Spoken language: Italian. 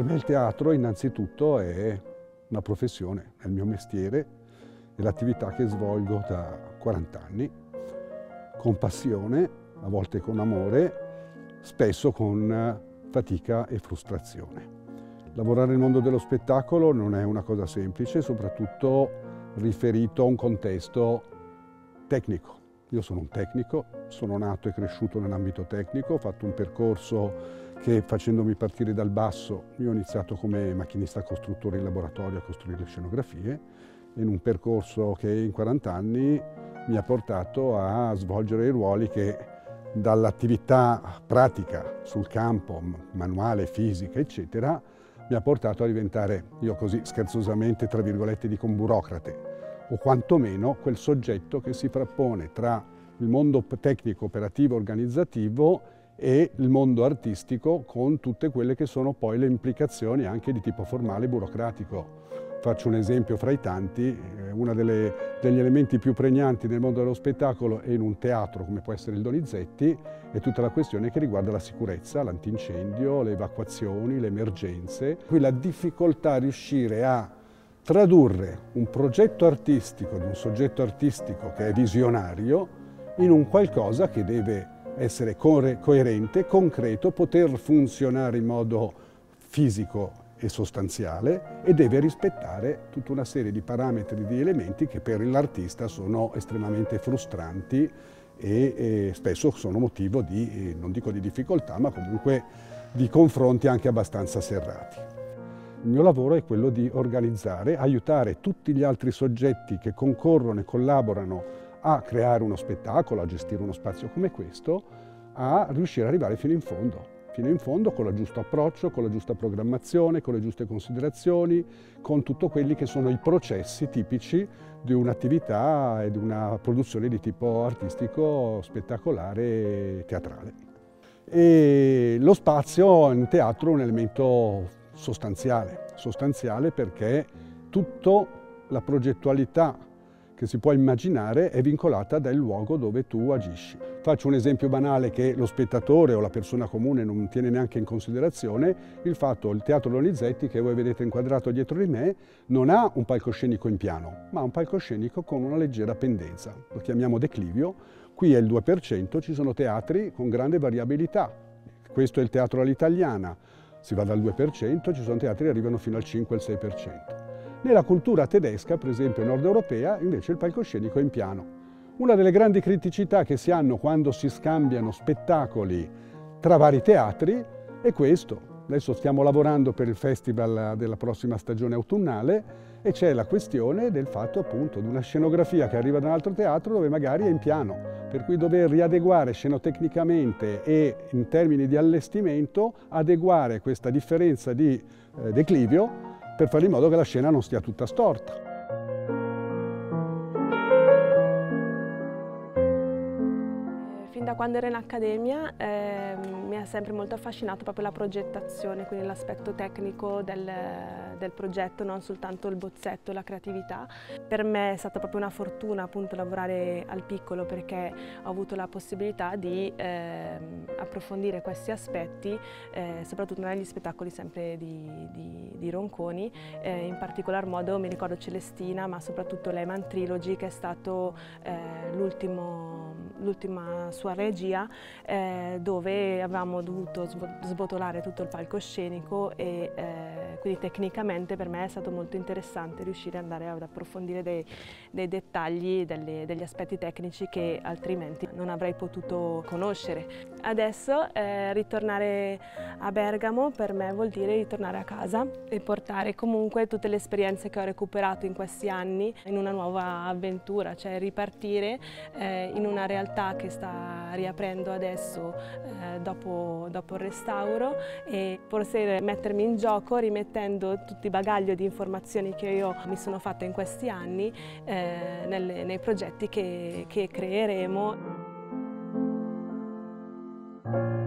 Per me il teatro innanzitutto è una professione, è il mio mestiere, è l'attività che svolgo da 40 anni, con passione, a volte con amore, spesso con fatica e frustrazione. Lavorare nel mondo dello spettacolo non è una cosa semplice, soprattutto riferito a un contesto tecnico. Io sono un tecnico, sono nato e cresciuto nell'ambito tecnico, ho fatto un percorso che facendomi partire dal basso, io ho iniziato come macchinista costruttore in laboratorio a costruire le scenografie, in un percorso che in 40 anni mi ha portato a svolgere i ruoli che dall'attività pratica sul campo, manuale, fisica, eccetera, mi ha portato a diventare, io così scherzosamente, tra virgolette, dico un burocrate, o quantomeno quel soggetto che si frappone tra il mondo tecnico, operativo, organizzativo e il mondo artistico con tutte quelle che sono poi le implicazioni anche di tipo formale e burocratico. Faccio un esempio fra i tanti, uno degli elementi più pregnanti nel mondo dello spettacolo e in un teatro come può essere il Donizetti è tutta la questione che riguarda la sicurezza, l'antincendio, le evacuazioni, le emergenze. Qui la difficoltà a riuscire a tradurre un progetto artistico di un soggetto artistico che è visionario in un qualcosa che deve essere coerente, concreto, poter funzionare in modo fisico e sostanziale e deve rispettare tutta una serie di parametri, di elementi che per l'artista sono estremamente frustranti e spesso sono motivo di, non dico di difficoltà, ma comunque di confronti anche abbastanza serrati. Il mio lavoro è quello di organizzare, aiutare tutti gli altri soggetti che concorrono e collaborano a creare uno spettacolo, a gestire uno spazio come questo, a riuscire ad arrivare fino in fondo con il giusto approccio, con la giusta programmazione, con le giuste considerazioni, con tutto quelli che sono i processi tipici di un'attività e di una produzione di tipo artistico, spettacolare e teatrale. E lo spazio in teatro è un elemento sostanziale perché tutta la progettualità che si può immaginare è vincolata dal luogo dove tu agisci. Faccio un esempio banale che lo spettatore o la persona comune non tiene neanche in considerazione, il Teatro Donizetti, che voi vedete inquadrato dietro di me, non ha un palcoscenico in piano, ma un palcoscenico con una leggera pendenza, lo chiamiamo declivio. Qui è il 2%, ci sono teatri con grande variabilità. Questo è il teatro all'italiana, si va dal 2%, ci sono teatri che arrivano fino al 5-6%. Nella cultura tedesca, per esempio nord europea, invece il palcoscenico è in piano. Una delle grandi criticità che si hanno quando si scambiano spettacoli tra vari teatri è questo. Adesso stiamo lavorando per il festival della prossima stagione autunnale e c'è la questione del fatto appunto di una scenografia che arriva da un altro teatro dove magari è in piano, per cui dover riadeguare scenotecnicamente e in termini di allestimento adeguare questa differenza di declivio per fare in modo che la scena non stia tutta storta. Fin da quando ero in accademia mi ha sempre molto affascinato proprio la progettazione, quindi l'aspetto tecnico del progetto, non soltanto il bozzetto, la creatività. Per me è stata proprio una fortuna appunto lavorare al piccolo perché ho avuto la possibilità di approfondire questi aspetti, soprattutto negli spettacoli sempre di Ronconi, in particolar modo mi ricordo Celestina, ma soprattutto Lehman Trilogy, che è stato l'ultima sua regia, dove avevamo dovuto sbotolare tutto il palcoscenico e quindi tecnicamente per me è stato molto interessante riuscire ad andare ad approfondire dei dettagli, degli aspetti tecnici che altrimenti non avrei potuto conoscere. Adesso ritornare a Bergamo per me vuol dire ritornare a casa e portare comunque tutte le esperienze che ho recuperato in questi anni in una nuova avventura, cioè ripartire in una realtà che sta riaprendo adesso dopo il restauro e forse mettermi in gioco rimettendo tutto il bagaglio di informazioni che io mi sono fatta in questi anni nei progetti che creeremo.